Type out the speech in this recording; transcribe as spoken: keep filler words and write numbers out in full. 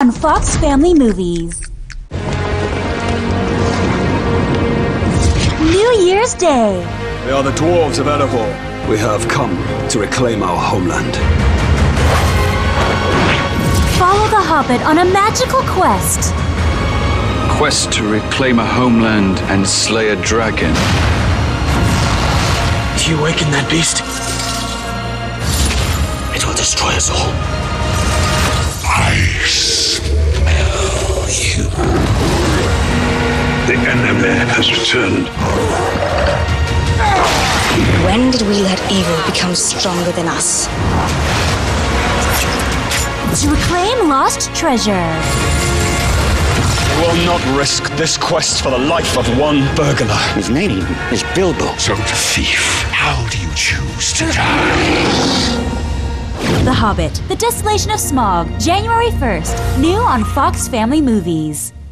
on Fox Family Movies. New Year's Day. We are the dwarves of Erebor. We have come to reclaim our homeland. Follow the Hobbit on a magical quest. Quest to reclaim a homeland and slay a dragon. If you awaken that beast, it will destroy us all. I smell you. The enemy has returned. When did we let evil become stronger than us? To reclaim lost treasure. We will not risk this quest for the life of one burglar. His name is Bilbo. So, thief, how do you choose to die? The Hobbit, The Desolation of Smaug, January first, new on Fox Family Movies.